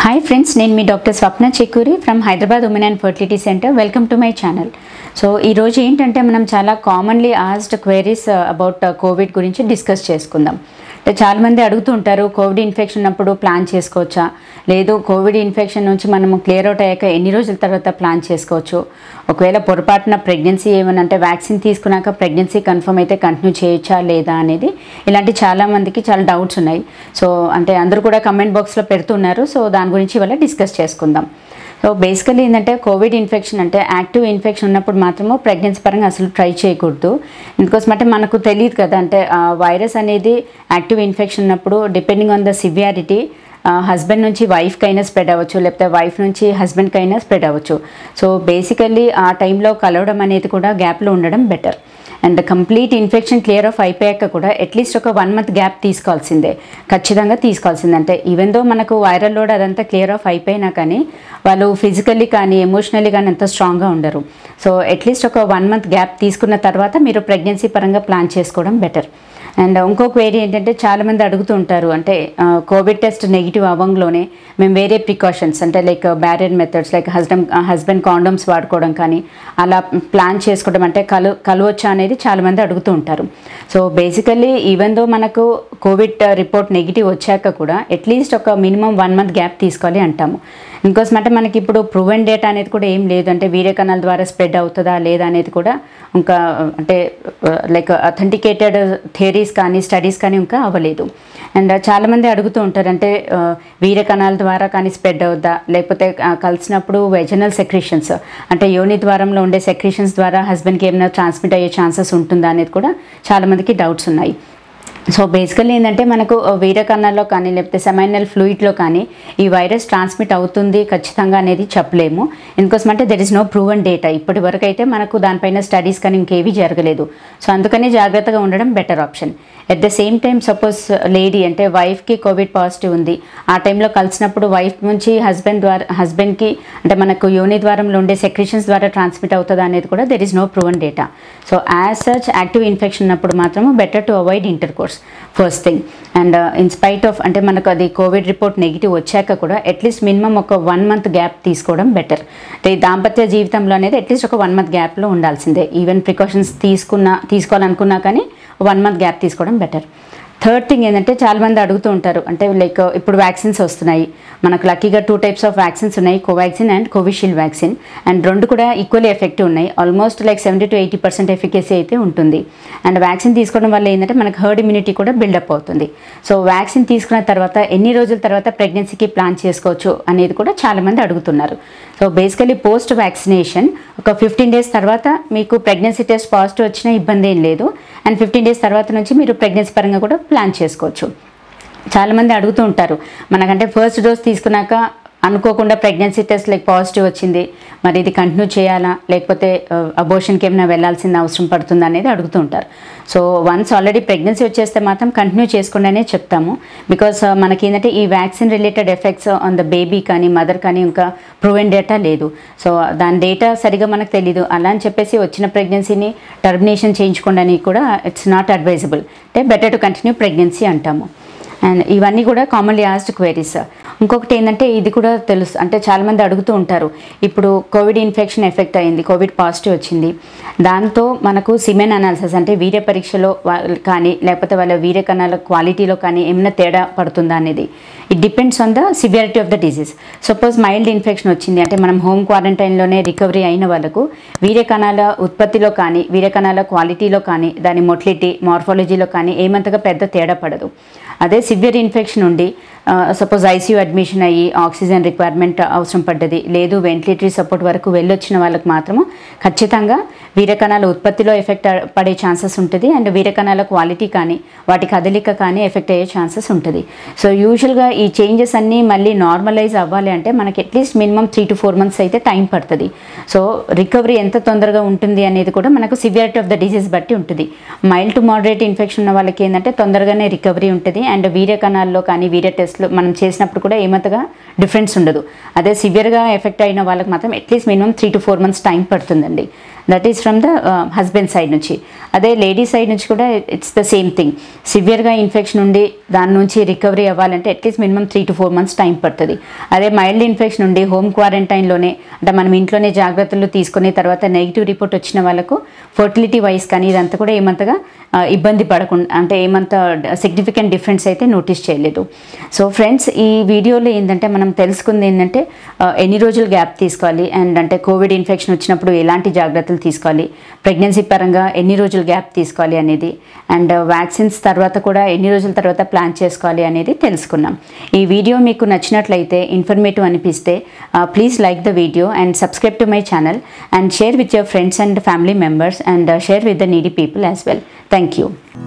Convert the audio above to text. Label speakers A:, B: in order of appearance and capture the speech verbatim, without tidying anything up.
A: Hi friends, నేను మీ doctor Swapna Chekkuri from Hyderabad women and fertility centre. Welcome to my channel. So ఈరోజు ఏంటంటే మనం చాలా commonly asked queries about covid గురించి డిస్కస్ చేసుకుందాం. అంటే చాలామంది అడుగుతూ ఉంటారు, కోవిడ్ ఇన్ఫెక్షన్ ఉన్నప్పుడు ప్లాన్ చేసుకోవచ్చా, లేదు కోవిడ్ ఇన్ఫెక్షన్ నుంచి మనము క్లియర్ అవుట్ అయ్యాక ఎన్ని రోజుల తర్వాత ప్లాన్ చేసుకోవచ్చు, ఒకవేళ పొరపాటున ప్రెగ్నెన్సీ ఏమన్నా అంటే వ్యాక్సిన్ తీసుకున్నాక ప్రెగ్నెన్సీ కన్ఫర్మ్ అయితే కంటిన్యూ చేయొచ్చా లేదా అనేది ఇలాంటి చాలామందికి చాలా డౌట్స్ ఉన్నాయి. సో అంటే అందరూ కూడా కమెంట్ బాక్స్లో పెడుతున్నారు. సో దాని గురించి ఇవాళ డిస్కస్ చేసుకుందాం. సో బేసికలీ ఏంటంటే కోవిడ్ ఇన్ఫెక్షన్ అంటే యాక్టివ్ ఇన్ఫెక్షన్ ఉన్నప్పుడు మాత్రము ప్రెగ్నెన్సీ పరంగా అసలు ట్రై చేయకూడదు. ఇందుకోసం అంటే మనకు తెలియదు కదా, అంటే వైరస్ అనేది యాక్టివ్ ఇన్ఫెక్షన్ ఉన్నప్పుడు depending on the severity husband నుంచి వైఫ్కి అయినా స్ప్రెడ్ అవ్వచ్చు, లేకపోతే వైఫ్ నుంచి హస్బెండ్కి అయినా స్ప్రెడ్ అవ్వచ్చు. సో బేసికల్లీ ఆ టైంలో కలవడం అనేది కూడా గ్యాప్లో ఉండడం better. And complete infection clear off అయిపోయాక కూడా అట్లీస్ట్ ఒక వన్ మంత్ గ్యాప్ తీసుకోవాల్సిందే, ఖచ్చితంగా తీసుకోవాల్సిందే. అంటే ఈవెన్ దో మనకు వైరల్ లోడ్ అదంతా క్లియర్ ఆఫ్ అయిపోయినా కానీ వాళ్ళు ఫిజికల్లీ కానీ ఎమోషనల్లీ కానీ అంత స్ట్రాంగ్గా ఉండరు. సో అట్లీస్ట్ ఒక వన్ మంత్ గ్యాప్ తీసుకున్న తర్వాత మీరు ప్రెగ్నెన్సీ పరంగా ప్లాన్ చేసుకోవడం బెటర్. అండ్ ఇంకొక వేరే ఏంటంటే చాలామంది అడుగుతూ ఉంటారు, అంటే కోవిడ్ టెస్ట్ నెగిటివ్ అవ్వంలోనే మేము వేరే ప్రికాషన్స్ అంటే like barrier methods like husband husband condoms వాడుకోవడం కానీ అలా ప్లాన్ చేసుకోవడం అంటే కలు కలవచ్చా అనేది చాలామంది అడుగుతూ ఉంటారు. సో బేసికల్లీ ఈవెన్ దో మనకు కోవిడ్ రిపోర్ట్ నెగిటివ్ వచ్చాక కూడా అట్లీస్ట్ ఒక మినిమం వన్ మంత్ గ్యాప్ తీసుకోవాలి అంటాము. ఇంకోసం అంటే మనకి ఇప్పుడు ప్రూవెన్ డేటా అనేది కూడా ఏం లేదు, అంటే వీడియో కణాల ద్వారా స్ప్రెడ్ అవుతుందా లేదా అనేది కూడా ఇంకా అంటే లైక్ అథెంటికేటెడ్ థియరీస్ కానీ స్టడీస్ కానీ ఇంకా అవ్వలేదు. అండ్ చాలామంది అడుగుతూ ఉంటారు, అంటే వీర్య కణాల ద్వారా కానీ స్ప్రెడ్ అవుద్దా, లేకపోతే కలిసినప్పుడు వెజనల్ సెక్రీషన్స్ అంటే యోని ద్వారంలో ఉండే సెక్రీషన్స్ ద్వారా హస్బెండ్కి ఏమైనా ట్రాన్స్మిట్ అయ్యే ఛాన్సెస్ ఉంటుందా అనేది కూడా చాలామందికి డౌట్స్ ఉన్నాయి. సో బేసికల్లీ ఏంటంటే మనకు వీర్య కణాల్లో కానీ లేకపోతే సెమైనల్ ఫ్లూయిడ్లో కానీ ఈ వైరస్ ట్రాన్స్మిట్ అవుతుంది ఖచ్చితంగా అనేది చెప్పలేము. ఎందుకోసం అంటే there is no proven data. ఇప్పటి వరకు అయితే మనకు దానిపైన స్టడీస్ కానీ ఇంకేవి జరగలేదు. సో అందుకని జాగ్రత్తగా ఉండడం better option. At the same time suppose lady అంటే వైఫ్కి కోవిడ్ పాజిటివ్ ఉంది, ఆ టైంలో కలిసినప్పుడు వైఫ్ నుంచి హస్బెండ్ ద్వారా హస్బెండ్కి అంటే మనకు యోని ద్వారంలో ఉండే సెక్రీషన్స్ ద్వారా ట్రాన్స్మిట్ అవుతుంది అనేది కూడా there is no proven data. So as such active infection ఉన్నప్పుడు మాత్రము better to avoid intercourse first thing. And in spite of అంటే మనకు అది కోవిడ్ రిపోర్ట్ నెగిటివ్ వచ్చాక కూడా అట్లీస్ట్ మినిమం ఒక వన్ మంత్ గ్యాప్ తీసుకోవడం బెటర్. అంటే దాంపత్య జీవితంలో అనేది అట్లీస్ట్ ఒక వన్ మంత్ గ్యాప్లో ఉండాల్సిందే. ఈవెన్ ప్రికాషన్స్ తీసుకున్నా తీసుకోవాలనుకున్నా కానీ వన్ మంత్ గ్యాప్ తీసుకోవడం బెటర్. థర్డ్ థింగ్ ఏంటంటే చాలామంది అడుగుతూ ఉంటారు, అంటే లైక్ ఇప్పుడు వ్యాక్సిన్స్ వస్తున్నాయి మనకు, లక్కీగా టూ టైప్స్ ఆఫ్ వ్యాక్సిన్స్ ఉన్నాయి, Covaxin and Covishield vaccine. And రెండు కూడా ఈక్వల్లీ ఎఫెక్టివ్ ఉన్నాయి. Almost like seventy to eighty percent efficacy అయితే ఉంటుంది. అండ్ వ్యాక్సిన్ తీసుకోవడం వల్ల ఏంటంటే మనకు హర్డ్ ఇమ్యూనిటీ కూడా బిల్డప్ అవుతుంది. సో వ్యాక్సిన్ తీసుకున్న తర్వాత ఎన్ని రోజుల తర్వాత ప్రెగ్నెన్సీకి ప్లాన్ చేసుకోవచ్చు అనేది కూడా చాలామంది అడుగుతున్నారు. సో బేసికలీ పోస్ట్ వ్యాక్సినేషన్ ఒక ఫిఫ్టీన్ డేస్ తర్వాత మీకు ప్రెగ్నెన్సీ టెస్ట్ పాజిటివ్ వచ్చినా ఇబ్బంది ఏం లేదు. అండ్ ఫిఫ్టీన్ డేస్ తర్వాత నుంచి మీరు ప్రెగ్నెన్సీ పరంగా కూడా ప్లాన్ చేసుకోవచ్చు. చాలామంది అడుగుతూ ఉంటారు, మనకంటే ఫస్ట్ డోస్ తీసుకున్నాక అనుకోకుండా ప్రెగ్నెన్సీ టెస్ట్ లైక్ పాజిటివ్ వచ్చింది, మరి ఇది కంటిన్యూ చేయాలా లేకపోతే అబోషన్కి ఏమైనా వెళ్ళాల్సిన అవసరం పడుతుందా అనేది అడుగుతూ ఉంటారు. సో వన్స్ ఆల్రెడీ ప్రెగ్నెన్సీ వచ్చేస్తే మాత్రం కంటిన్యూ చేసుకోండి అనే చెప్తాము. బికాస్ మనకి ఏంటంటే ఈ vaccine related effects on the baby కానీ మదర్ కానీ ఇంకా ప్రూవెన్ డేటా లేదు. సో దాని డేటా సరిగా మనకు తెలీదు, అలా అని చెప్పేసి వచ్చిన ప్రెగ్నెన్సీని టర్మినేషన్ చేయించుకోండి అని కూడా ఇట్స్ నాట్ అడ్వైజబుల్. అంటే బెటర్ టు కంటిన్యూ ప్రెగ్నెన్సీ అంటాము. అండ్ ఇవన్నీ కూడా కామన్లీ ఆస్డ్ క్వైరీస్. ఇంకొకటి ఏంటంటే ఇది కూడా తెలుసు, అంటే చాలామంది అడుగుతూ ఉంటారు, ఇప్పుడు కోవిడ్ ఇన్ఫెక్షన్ ఎఫెక్ట్ అయింది, కోవిడ్ పాజిటివ్ వచ్చింది, దాంతో మనకు సిమెన్ అనాలిసిస్ అంటే వీర్య పరీక్షలో కానీ లేకపోతే వాళ్ళ వీర్య కణాల క్వాలిటీలో కానీ ఏమైనా తేడా పడుతుందా అనేది it depends on the severity of the disease. Suppose mild infection వచ్చింది అంటే మనం హోమ్ క్వారంటైన్లోనే రికవరీ అయిన వాళ్ళకు వీర్య కణాల ఉత్పత్తిలో కానీ వీర్య కణాల క్వాలిటీలో కానీ దాని మొటిలిటీ మార్ఫాలజీలో కానీ ఏమంతగా పెద్ద తేడా పడదు. అదే సివియర్ ఇన్ఫెక్షన్ ఉండి సపోజ్ ఐసీయూ అడ్మిషన్ అయ్యి ఆక్సిజన్ రిక్వైర్మెంట్ అవసరం పడ్డది, లేదు వెంటిలేటరీ సపోర్ట్ వరకు వెళ్ళొచ్చిన వాళ్ళకి మాత్రము ఖచ్చితంగా వీర్యకణాల ఉత్పత్తిలో ఎఫెక్ట్ పడే ఛాన్సెస్ ఉంటుంది. అండ్ వీర్యకణాల క్వాలిటీ కానీ వాటి కదలిక కానీ ఎఫెక్ట్ అయ్యే ఛాన్సెస్ ఉంటుంది. సో యూజువల్గా ఈ చేంజెస్ అన్నీ మళ్ళీ నార్మలైజ్ అవ్వాలి అంటే మనకి at least minimum three to four months అయితే టైం పడుతుంది. సో రికవరీ ఎంత తొందరగా ఉంటుంది అనేది కూడా మనకు సివియారిటీ ఆఫ్ ద డిసీజ్ బట్టి ఉంటుంది. మైల్డ్ టు మోడరేట్ ఇన్ఫెక్షన్ ఉన్న వాళ్ళకి ఏంటంటే తొందరగానే రికవరీ ఉంటుంది. అండ్ వీర్య కణాల్లో కానీ వీర్య టెస్ట్లో మనం చేసినప్పుడు కూడా ఏమంతగా డిఫరెన్స్ ఉండదు. అదే సివియర్గా ఎఫెక్ట్ అయిన వాళ్ళకి మాత్రం at least minimum three to four months time పడుతుందండి. That is from the husband side నుంచి. అదే లేడీ సైడ్ నుంచి కూడా ఇట్స్ ద సేమ్ థింగ్. సివియర్గా ఇన్ఫెక్షన్ ఉండి దాని నుంచి రికవరీ అవ్వాలంటే at least minimum three to four months time పడుతుంది. అదే మైల్డ్ ఇన్ఫెక్షన్ ఉండి హోమ్ క్వారంటైన్లోనే అంటే మనం ఇంట్లోనే జాగ్రత్తలు తీసుకునే తర్వాత నెగిటివ్ రిపోర్ట్ వచ్చిన వాళ్ళకు ఫర్టిలిటీ వైజ్ కానీ ఇదంతా కూడా ఏమంతగా ఇబ్బంది పడకుండా అంటే ఏమంత సిగ్నిఫికెంట్ డిఫరెన్స్ అయితే నోటీస్ చేయలేదు. సో ఫ్రెండ్స్, ఈ వీడియోలో ఏంటంటే మనం తెలుసుకుంది ఏంటంటే ఎన్ని రోజులు గ్యాప్ తీసుకోవాలి అండ్ అంటే కోవిడ్ ఇన్ఫెక్షన్ వచ్చినప్పుడు ఎలాంటి జాగ్రత్తలు తీసుకోవాలి, ప్రెగ్నెన్సీ పరంగా ఎన్ని రోజులు గ్యాప్ తీసుకోవాలి అనేది, అండ్ వ్యాక్సిన్స్ తర్వాత కూడా ఎన్ని రోజుల తర్వాత ప్లాన్ చేసుకోవాలి అనేది తెలుసుకున్నాం. ఈ వీడియో మీకు నచ్చినట్లయితే, ఇన్ఫర్మేటివ్ అనిపిస్తే please like the video and subscribe to my channel and share with your friends and family members and uh, share with the needy people as well. Thank you.